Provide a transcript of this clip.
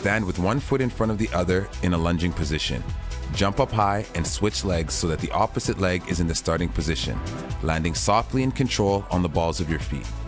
Stand with one foot in front of the other in a lunging position. Jump up high and switch legs so that the opposite leg is in the starting position, landing softly in control on the balls of your feet.